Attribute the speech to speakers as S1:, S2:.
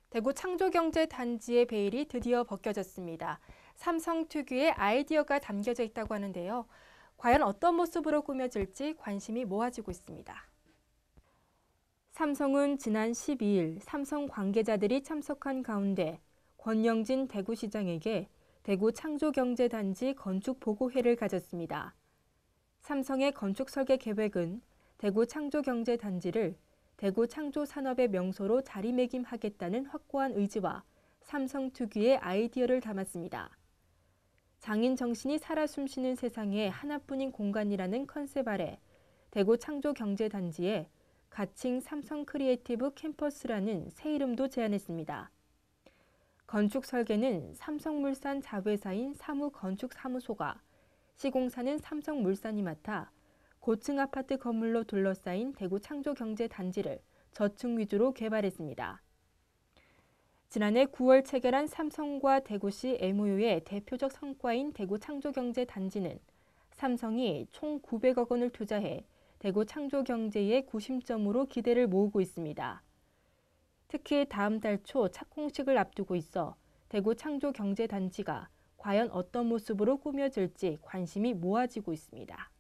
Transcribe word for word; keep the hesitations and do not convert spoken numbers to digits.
S1: 대구 창조경제단지의 베일이 드디어 벗겨졌습니다. 삼성 특유의 아이디어가 담겨져 있다고 하는데요. 과연 어떤 모습으로 꾸며질지 관심이 모아지고 있습니다. 삼성은 지난 십이 일 삼성 관계자들이 참석한 가운데 권영진 대구시장에게 대구 창조경제단지 건축보고회를 가졌습니다. 삼성의 건축 설계 계획은 대구 창조경제단지를 대구 창조산업의 명소로 자리매김하겠다는 확고한 의지와 삼성 특유의 아이디어를 담았습니다. 장인 정신이 살아 숨쉬는 세상에 하나뿐인 공간이라는 컨셉 아래 대구 창조경제단지에 가칭 삼성 크리에이티브 캠퍼스라는 새 이름도 제안했습니다. 건축 설계는 삼성물산 자회사인 사무건축사무소가, 시공사는 삼성물산이 맡아 고층 아파트 건물로 둘러싸인 대구 창조경제단지를 저층 위주로 개발했습니다. 지난해 구월 체결한 삼성과 대구시 엠오유의 대표적 성과인 대구 창조경제단지는 삼성이 총 구백억 원을 투자해 대구 창조경제의 구심점으로 기대를 모으고 있습니다. 특히 다음 달 초 착공식을 앞두고 있어 대구 창조경제단지가 과연 어떤 모습으로 꾸며질지 관심이 모아지고 있습니다.